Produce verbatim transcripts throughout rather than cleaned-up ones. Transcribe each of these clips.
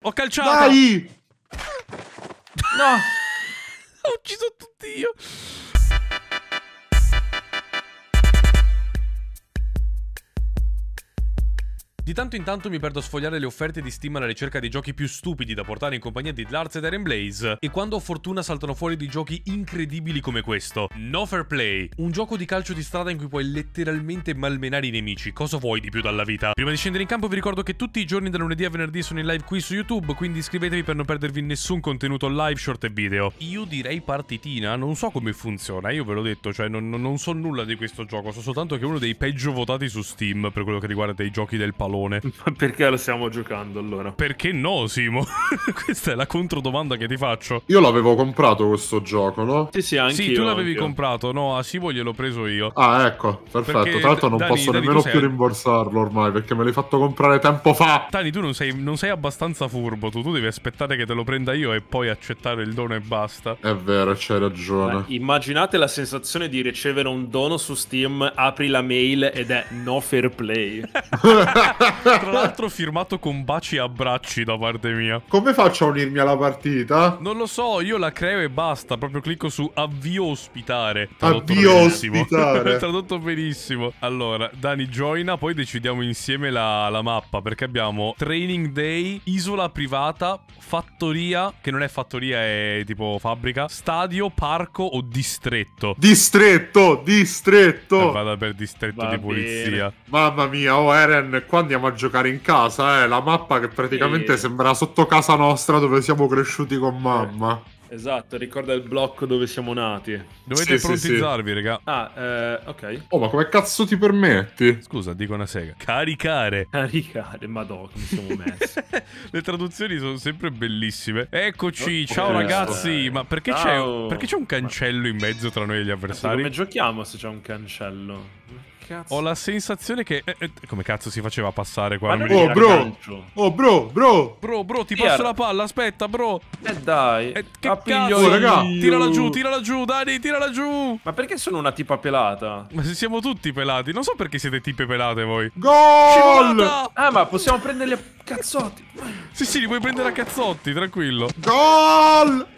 Ho calciato! Dai! No! Ho ucciso tutti io! Di tanto in tanto mi perdo a sfogliare le offerte di Steam alla ricerca dei giochi più stupidi da portare in compagnia di Lars ed Eren Blaze, e quando ho fortuna saltano fuori dei giochi incredibili come questo. No Fair Play, un gioco di calcio di strada in cui puoi letteralmente malmenare i nemici. Cosa vuoi di più dalla vita? Prima di scendere in campo vi ricordo che tutti i giorni da lunedì a venerdì sono in live qui su YouTube, quindi iscrivetevi per non perdervi nessun contenuto live, short e video. Io direi partitina, non so come funziona, io ve l'ho detto, cioè non, non so nulla di questo gioco, so soltanto che è uno dei peggio votati su Steam per quello che riguarda i giochi del pallone. Ma perché lo stiamo giocando allora? Perché no, Simo? Questa è la controdomanda che ti faccio. Io l'avevo comprato questo gioco, no? Sì, sì, anche Sì, io, tu l'avevi anche io. comprato, no, a Simo gliel'ho preso io. Ah, ecco, perfetto. Perché, Tra l'altro non Dani, posso Dani, nemmeno tu più sei- rimborsarlo ormai, perché me l'hai fatto comprare tempo fa. Tani, tu non sei, non sei abbastanza furbo, tu, tu devi aspettare che te lo prenda io e poi accettare il dono e basta. È vero, c'hai ragione. Beh, immaginate la sensazione di ricevere un dono su Steam, apri la mail ed è no fair play. Tra l'altro firmato con baci e abbracci da parte mia. Come faccio a unirmi alla partita? Non lo so, io la creo e basta, proprio clicco su avvio ospitare. Tradotto Avvio benissimo. ospitare. Tradotto benissimo. Allora, Dani joina, poi decidiamo insieme la, la mappa, perché abbiamo Training Day, isola privata, fattoria, che non è fattoria, è tipo fabbrica, stadio, parco o distretto. Distretto, distretto. Eh, vada per distretto Va di polizia. bene. Mamma mia, oh Eren, qua andiamo a giocare in casa, eh. La mappa che praticamente Sì. sembra sotto casa nostra dove siamo cresciuti con mamma. Esatto, ricorda il blocco dove siamo nati. Dovete Sì, sì, prontizzarvi, raga. Ah, eh, ok. Oh, ma come cazzo ti permetti? Scusa, dico una sega. Caricare. Caricare, madò, come siamo messi. Le traduzioni sono sempre bellissime. Eccoci, Oh, ciao ok. ragazzi. Ma perché c'è Ciao. perché c'è un cancello in mezzo tra noi e gli Come avversari? giochiamo se c'è un cancello? Cazzo. Ho la sensazione che... eh, eh, come cazzo si faceva a passare qua? Ma Non non mi Oh, era ricordo. bro. calcio. Oh, bro, bro. Bro, bro, ti Chi passo era? la palla, aspetta, bro. Eh dai. Eh, che Appiglio cazzo? Oh, raga. io. Tirala giù, tirala giù, Dani, tirala giù. Ma perché sono una tipa pelata? Ma se siamo tutti pelati, non so perché siete tipe pelate voi. Gol! Scivolata! Ah, ma possiamo prenderli a cazzotti. Sì, sì, li puoi prendere a cazzotti, tranquillo. Gol!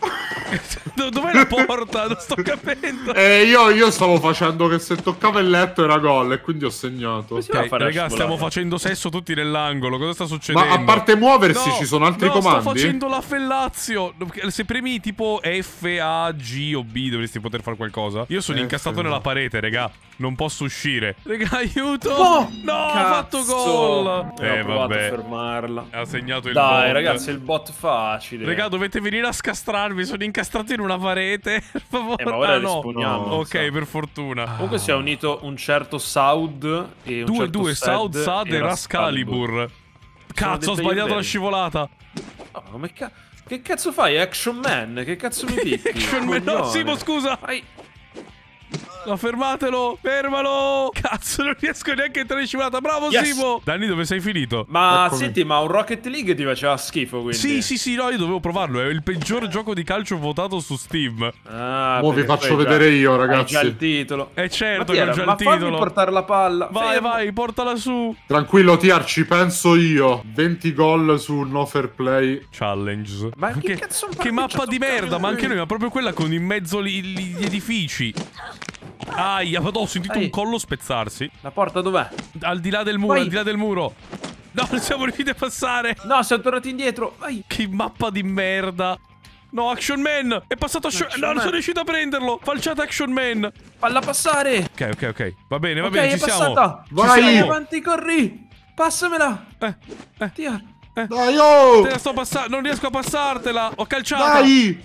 Do- Dov'è la porta? Non sto capendo. E io, io stavo facendo che se toccava il letto era gol e quindi ho segnato. Sì, va a Ok, fare la raga, stiamo scivolata. facendo sesso tutti nell'angolo. Cosa sta succedendo? Ma a parte muoversi No, ci sono altri no, comandi? sto facendo la fellazio. Se premi tipo F, A, G o B dovresti poter fare qualcosa. Io sono F, incastrato no. nella parete, raga. Non posso uscire. Raga, aiuto. No! No, ha Cazzo. fatto gol. Eh, Eh, ho provato vabbè. a fermarla. Ha segnato il Dai, bot. ragazzi, il bot facile. Raga, dovete venire a scastrarmi. Sono incastrato in una parete. Per favore. Eh, ma ora Ah, no. risponiamo. No. Ok, sa. per fortuna. Comunque si è unito un certo Saud e un Due, certo due, Saud, Sad e Rascalibur. Rascalibur. Cazzo, ho dei sbagliato player la scivolata. Oh, ma come ca- che cazzo fai? Action Man? Che cazzo mi picchi? Action Man- no, Coglione. Simo, scusa. Vai. No, fermatelo, fermalo. Cazzo, non riesco neanche a entrare in scivolata. Bravo, Yes. Simo. Danni, dove sei finito? Ma Eccomi. senti, ma un Rocket League ti faceva schifo, quindi? Sì, sì, sì, no, io dovevo provarlo. È il peggior gioco di calcio votato su Steam. Ah, Mo' vi perché faccio poi già- vedere io, hai ragazzi. già il titolo. Eh Ma, certo chi che ho era? già Ma il fammi titolo. portare la palla. Vai, Fermo. vai, portala su. Tranquillo, Tiar, ci penso io. venti gol su No Fair Play. Challenge. Ma che cazzo è un Che mappa parcheggiato? di merda, ma anche noi, ma proprio quella con in mezzo li- li- gli edifici. Aia, ho sentito Ehi. un collo spezzarsi. La porta dov'è? Al di là del muro, Vai. al di là del muro. No, non siamo riusciti a passare. No, siamo tornati indietro. Vai. Che mappa di merda. No, Action Man. È passato Action... Action No, non Man. sono riuscito a prenderlo. Falciata Action Man. Falla passare. Ok, ok, ok. Va bene, va Ok, bene, è ci siamo. passata. Vai. Vai siamo. avanti, corri. Passamela. Eh, eh, Tia. Dai, oh! te la sto passando. Non riesco a passartela. Ho calciata. Dai!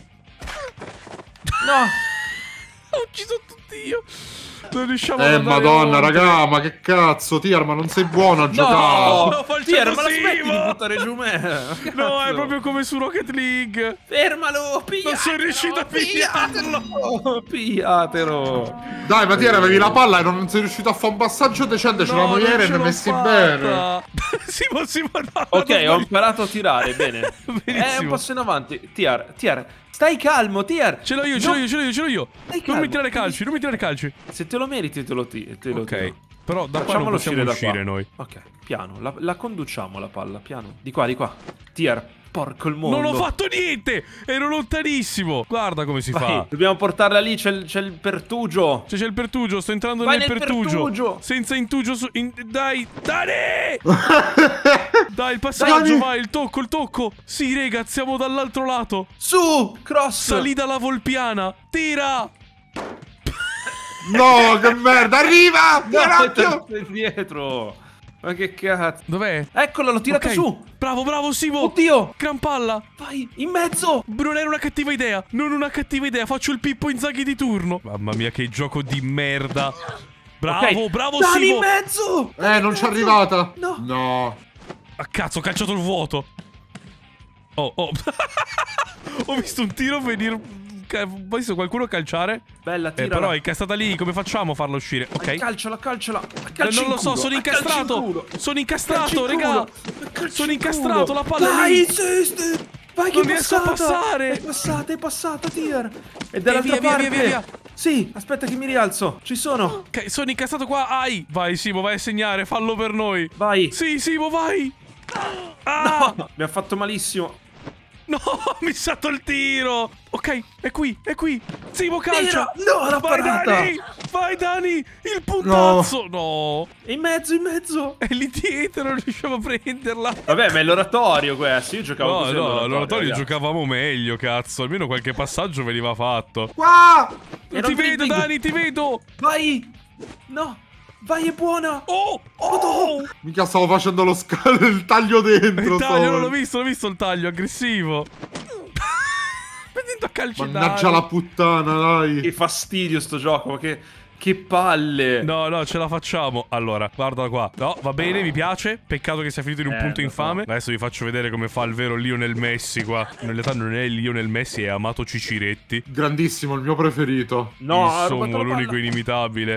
No. Ho ucciso tutti io. Non riusciamo Eh, ad andare madonna, oltre. raga, ma che cazzo, Tiar, ma non sei buono a giocare. no, falciato Tier, ma la smetti Simo. di buttare giù me. No, è Cazzo. proprio come su Rocket League. Fermalo, pigliatelo. Non sono riuscito a pigliarlo. Pigliatelo. Pigliatelo. Dai, ma Tiar, avevi la palla e non sei riuscito a fare un passaggio decente, ce l'avamo non ieri e ce ne l'ho messi fatta. bene. Simo, Simo, no, Ok, non ho sbaglio. imparato a tirare, bene. Benissimo. Eh, un passo in avanti. Tiar, Tiar, stai calmo, Tiar. Ce l'ho io, ce No, l'ho io, ce l'ho io, ce l'ho io. Stai Non calmo. mi tirare calci, non mi tirare calci. Se te lo meriti, te lo, ti- te lo Ok, tiro. però da qua non Facciamolo possiamo uscire da uscire qua. noi. Ok, piano, la, la conduciamo la palla, piano. Di qua, di qua. Tier, Porco il mondo. Non ho fatto niente! Ero lontanissimo! Guarda come si Vai, fa. dobbiamo portarla lì, c'è il, c'è il pertugio. C'è il pertugio, sto entrando Vai nel, nel pertugio. pertugio. Senza intugio su... In... Dai, Dani! Dai, il passaggio, Dani! vai, il tocco, il tocco. Sì, rega, siamo dall'altro lato. Su, cross. Salì dalla volpiana. Tira! No, che merda, arriva! No, Ginocchio! è indietro. Ma che cazzo. Dov'è? Eccola, l'ho tirata Ok. su. Bravo, bravo, Simo. Oddio. Gran palla. Vai, in mezzo. Non era una cattiva idea. Non una cattiva idea. Faccio il Pippo Inzaghi di turno. Mamma mia, che gioco di merda. Bravo, Ok. bravo, Dani, Simo. in mezzo. Eh, non c'è arrivata. No. No. Ah, cazzo, ho calciato il vuoto. Oh, oh. Ho visto un tiro venire. Ho visto qualcuno calciare. Bella, Eh, tira. però è incastrata lì. Come facciamo a farla uscire? Ok. Calciala, calciala. Eh, non lo so, sono incastrato. Sono incastrato, raga. Sono incastrato, la palla è Dai, lì. insiste. Vai che Non è riesco a passata. passare. È passata, è passata, Tier. E Eh, dall'altra via, via, parte. via, via, via. Sì, aspetta che mi rialzo. Ci sono. Ok, sono incastrato qua. Ai. Vai, Simo, vai a segnare. Fallo per noi. Vai. Sì, Simo, vai. Ah. No, mi ha fatto malissimo. No, ho missato il tiro. Ok, è qui, è qui. Simo calcia. Tira. No, l'ha Vai, parata. Dani. Vai, Dani. Il puntazzo. No. È in mezzo, in mezzo. È lì dietro, non riusciamo a prenderla. Vabbè, ma è l'oratorio questo. Io giocavo No, così. no, all'oratorio, all'oratorio ragazzi. giocavamo meglio, cazzo. Almeno qualche passaggio veniva fatto. Qua! Era Ti un vedo, dribbling. Dani, ti vedo. Vai. No. Vai, è buona. Oh, oh. Mica stavo facendo lo scalo, il taglio dentro. Il taglio, stavo- non l'ho visto, l'ho visto il taglio, aggressivo. Vedendo a calci. Mannaggia la puttana, Che dai. fastidio sto gioco, ma che, che palle. No, no, ce la facciamo. Allora, guarda qua. No, va bene, mi piace. Peccato che sia finito in un Eh, punto lo infame. Adesso vi faccio vedere come fa il vero Lionel Messi qua. In realtà non è Lionel Messi, è Amato Ciciretti. Grandissimo, il mio preferito. No, ha rubato Insomma, la l'unico palla. inimitabile.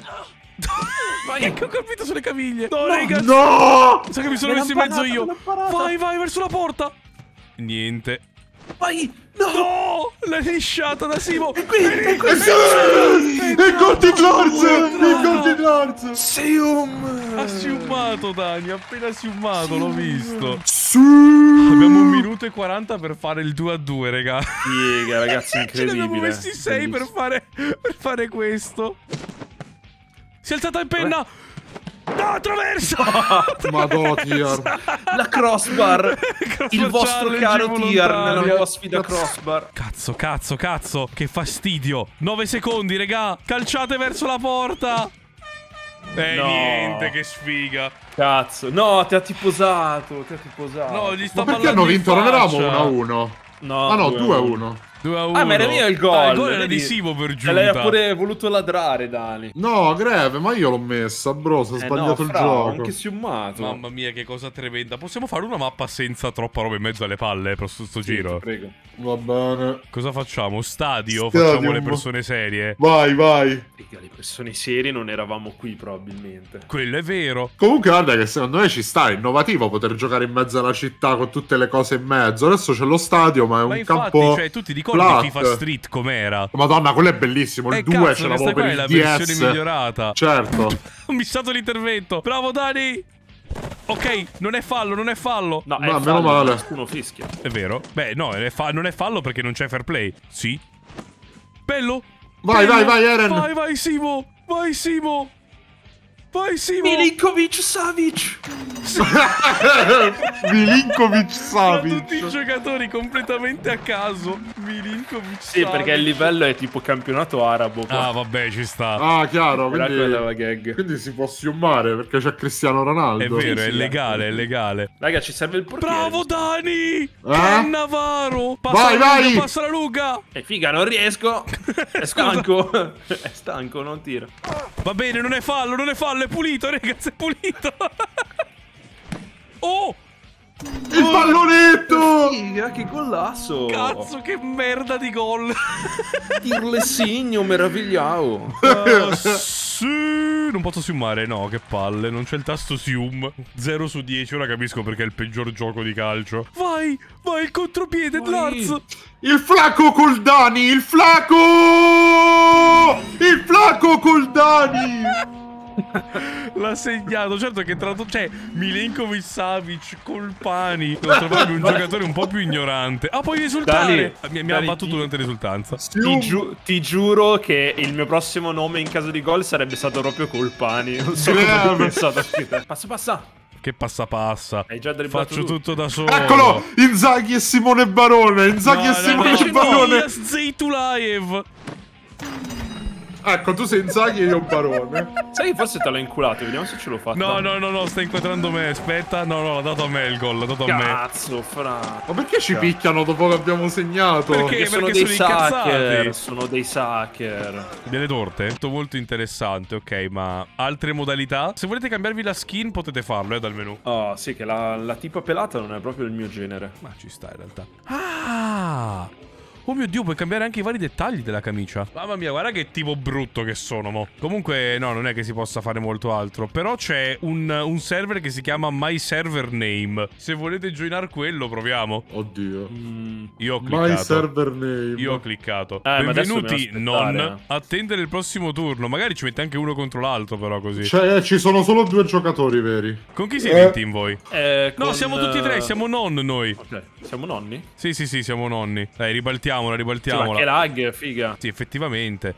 Vai. Che ho colpito sulle caviglie. No, raga. No! Sa che mi sono Me messo in l'ha mezzo parata, io. me l'ha parata. Vai, vai, verso la porta. Niente. Vai. No. No, l'hai lisciata da Simo. È qui, è qui. E sì! Il gol di Lars! Il gol di Lars! Sium. Ha siumato, Dani. Ha appena siumato, l'ho visto. Sì! Abbiamo un minuto e quaranta per fare il due a due, raga. Figa, ragazzi, Ce ne incredibile. abbiamo messi sei per fare, per fare questo. Si è alzata in penna. No, attraverso. Madò, Tier. La crossbar. Il vostro Challenge caro Tier nella volontario. nuova sfida crossbar. Cazzo, cazzo, cazzo. Che fastidio. nove secondi, raga. Calciate verso la porta. Eh, No. niente, che sfiga. Cazzo. No, ti ha tiposato. Ti ha tiposato. No, gli sta Ma perché ballando hanno in vinto? Non eravamo faccia. uno a uno. No, Ah no, due a due a uno. uno. due a uno. Ah, ma era mio il gol. Ah, il gol era vedi? di Simo per E lei ha giunta. pure voluto ladrare, Dani. No, greve, ma io l'ho messa, bro, si è Eh sbagliato no, il fra, gioco. anche siumato. Mamma mia, che cosa tremenda. Possiamo fare una mappa senza troppa roba in mezzo alle palle per sto, sto Sì, giro? ti prego. Va bene. Cosa facciamo? Stadio? Stadium. Facciamo le persone serie? Vai, vai. Figa, le persone serie non eravamo qui probabilmente. Quello è vero. Comunque guarda che secondo me ci sta, è innovativo poter giocare in mezzo alla città con tutte le cose in mezzo. Adesso c'è lo stadio, ma è Ma un infatti, campo cioè, tu ti ricordi flat. FIFA Street com'era? Madonna, quello è bellissimo. Il Eh, due cazzo, ce l'avevo questa qua per è il la D versione S. migliorata. Certo. Ho missato l'intervento. Bravo, Dani! Ok, non è fallo, non è fallo. No, Ma è meno fallo, male. nessuno fischia. È vero? Beh, no, è fa- non è fallo perché non c'è fair play. Sì. Bello. Vai, Bello. vai, vai, Eren. Vai, vai, Simo. Vai, Simo. Vai, Simo. Milinkovic Savic. Milinkovic Sono tutti i Savic. giocatori completamente a caso. Milinkovic. Sì, perché il livello è tipo campionato arabo. qua. Ah, vabbè, ci sta. Ah, chiaro, Era quella la quindi, gag. quindi si può siumare perché c'è Cristiano Ronaldo. È vero, sì, è sì, legale, è legale. Raga, ci serve il portiere. Bravo, Dani! Cannavaro! Passa Vai, la vai! lunga, passa la lunga! E figa, non riesco. È stanco. È stanco, non tira. Va bene, non è fallo, non è fallo, è pulito, ragazzi, è pulito! Oh! Il pallonetto! Figa, che golasso. Cazzo, che merda di gol! Tirlessigno, meravigliao. Ah, sì, non posso siumare, no, che palle, non c'è il tasto sium. zero su dieci, ora capisco perché è il peggior gioco di calcio. Vai, vai, il contropiede, Vai. Lars! Il flaco col Dani! Il flaco! Il flaco col Dani! L'ha segnato. Certo che tra l'altro c'è Milenkovic, Savic, Colpani. Devo trovare un giocatore un po' più ignorante. Ah, puoi risultare. Dani, Mi, mi ha Dani, battuto ti- durante l'esultanza. Ti, giu- ti giuro che il mio prossimo nome in caso di gol sarebbe stato proprio Colpani. Non so come Grave. hai pensato a te. Passa, passa. Che passa passa. Hai già dribblato Faccio tu. tutto da solo. Eccolo! Inzaghi e Simone Barone! Inzaghi No, e no, Simone invece no, Barone! Ilias Zeitulaev. Ecco, tu sei Inzaghi e io Barone. Sai che forse te l'ho inculato, vediamo se ce l'ho fatta. No, no, no, no, sta inquadrando me. Aspetta. No, no, l'ha dato a me il gol. L'ha dato a me. Cazzo, fra. Ma perché ci picchiano dopo che abbiamo segnato? Perché? Che sono Perché dei sono incazzati. sucker. Sono dei sucker. Delle torte? Tutto molto interessante, ok, ma altre modalità? Se volete cambiarvi la skin potete farlo, eh, dal menu. Oh, sì, che la, la tipa pelata non è proprio il mio genere. Ma ci sta in realtà. Ah! Oh mio Dio, puoi cambiare anche i vari dettagli della camicia. Mamma mia, guarda che tipo brutto che sono, mo. Comunque, no, non è che si possa fare molto altro. Però c'è un, un server che si chiama My Server Name. Se volete joinare quello, proviamo. Oddio. Mm. Io ho cliccato. My server name. Io ho cliccato. Eh, ma adesso Benvenuti, dobbiamo aspettare, non eh. attendere il prossimo turno. Magari ci mette anche uno contro l'altro, però così. Cioè, ci sono solo due giocatori veri. Con chi siete Eh. in team voi? Eh, No, con, siamo tutti e tre, eh, siamo non noi. Ok, siamo nonni? Sì, sì, sì, siamo nonni. Dai, ribaltiamola, Sì, ma ribaltiamola. che lag, figa. Sì, effettivamente.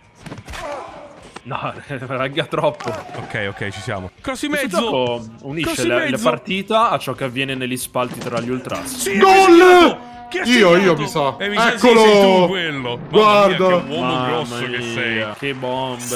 No, lagga troppo. Ok, ok, ci siamo. Cross in Questo mezzo. gioco unisce Cross in la, la mezzo. partita a ciò che avviene negli spalti tra gli ultras. Sì, Gol! hai segnato! Chi ha Io, segnato? io mi sa. Eh, mi sa sì, Eccolo! sei tu quello. Mamma Guarda. mia, che uomo Mamma grosso che sei. mia, che bomber.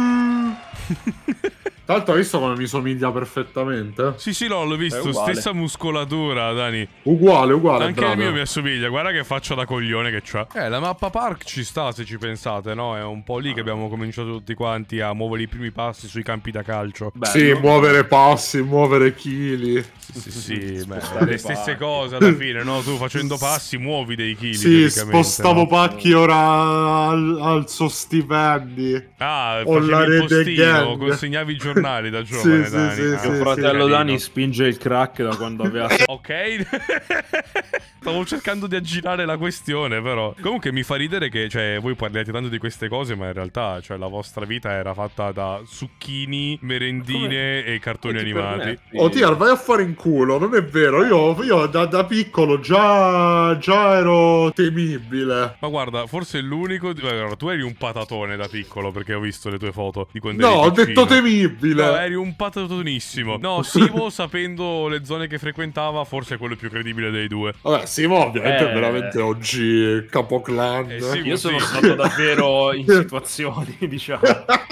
Sì. Tra l'altro hai visto come mi somiglia perfettamente? Sì, sì, no, l'ho È visto. uguale. Stessa muscolatura, Dani. Uguale, uguale. Anche bravo. il mio mi assomiglia. Guarda che faccia da coglione che c'ha. Eh, la mappa park ci sta se ci pensate, no? È un po' lì che abbiamo cominciato tutti quanti a muovere i primi passi sui campi da calcio. Bello. Sì, muovere passi, muovere chili. Sì, sì, sì, beh, Spostare le i stesse pacchi. cose alla fine, no? Tu facendo passi muovi dei chili. Sì, praticamente, spostavo no? pacchi ora al, al suo stipendi. Ah, Ho la facevi il rete postino, gang. consegnavi i giornali da giovane, Sì, sì, Dani. sì, Ah, sì, Mio sì. fratello carino. Dani spinge il crack da quando aveva... Ok. Stavo cercando di aggirare la questione, però. Comunque mi fa ridere che, cioè, voi parliate tanto di queste cose, ma in realtà, cioè, la vostra vita era fatta da succhini, merendine e cartoni Come ti animati. permetti? Oh, Tiar, vai a fare in culo, non è vero. Io, io da, da piccolo già, già ero temibile. Ma guarda, forse l'unico. Allora, tu eri un patatone da piccolo, perché ho visto le tue foto di quando No, eri ho piccino. detto temibile. No, eri un patatonissimo. No, Simo, sapendo le zone che frequentava, forse è quello più credibile dei due. Vabbè, Simo ovviamente Eh. è veramente oggi capoclan. Eh sì, Io sono sì. stato davvero in situazioni, diciamo.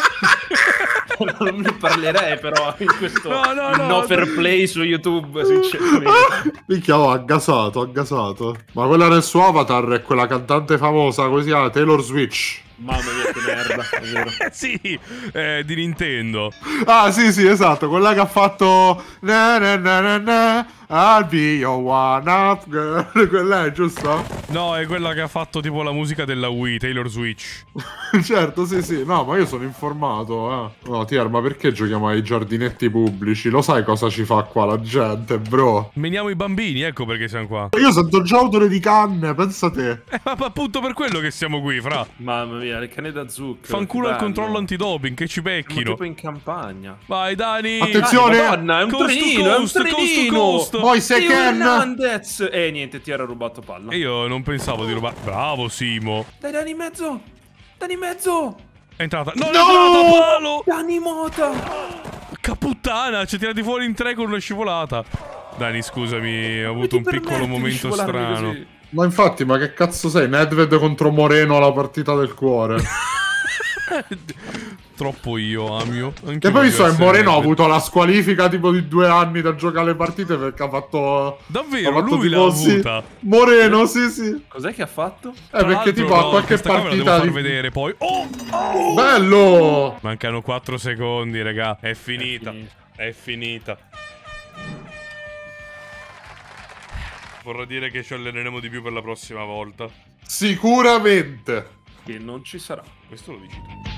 Non ne parlerei però in questo No, no, in no, no fair play su YouTube, sinceramente. Minchia, oh, ha gasato, ha gasato. Ma quella nel suo avatar è quella cantante famosa, così, ah, Taylor Swift. Mamma mia, che merda, è vero. Eh sì, eh, di Nintendo. Ah, sì, sì, esatto, quella che ha fatto na na na na na, I'll be your one up girl. Quella è, giusto? No, è quella che ha fatto tipo la musica della Wii, Taylor Switch. Certo, sì, sì. No, ma io sono informato, eh. No, Tiar, ma perché giochiamo ai giardinetti pubblici? Lo sai cosa ci fa qua la gente, bro? Meniamo i bambini, ecco perché siamo qua. Io sento già odore di canne, pensa te. Eh, ma appunto per quello che siamo qui, fra. Mamma mia, le canne da zucchero. Fanculo che al controllo bello. antidoping, che ci Siamo becchino. tipo in campagna. Vai, Dani. Attenzione! Dai, Madonna, è un Coast to trenino, è un coast, coast to trenino. coast. Poi se Teo Ken. Hernandez. E niente, ti era rubato palla. E io non pensavo di rubare. Bravo, Simo. Dai, Dani in mezzo. Dani in mezzo. È entrata. No, No! è entrata, palo. Dani Mota. Caputtana, ci ha tirati fuori in tre con una scivolata. Dani, scusami, ho avuto un Come ti piccolo permetti di momento scivolarmi strano. così? Ma infatti, ma che cazzo sei? Nedved contro Moreno alla partita del cuore. Troppo io, Amio. Anche E poi voglio so, che essere Moreno ha Nedved. avuto la squalifica tipo di due anni da giocare le partite perché ha fatto... Davvero, ha fatto lui l'ha tipo, sì, avuta. Moreno, sì, sì. Cos'è che ha fatto? Eh, Tra perché l'altro, tipo ha no, qualche questa qua me la partita devo far di... vedere poi. Oh, oh! Bello! Mancano quattro secondi, raga. È finita. È finita. È finita. Vorrà dire che ci alleneremo di più per la prossima volta. Sicuramente. Che non ci sarà. Questo lo dici tu.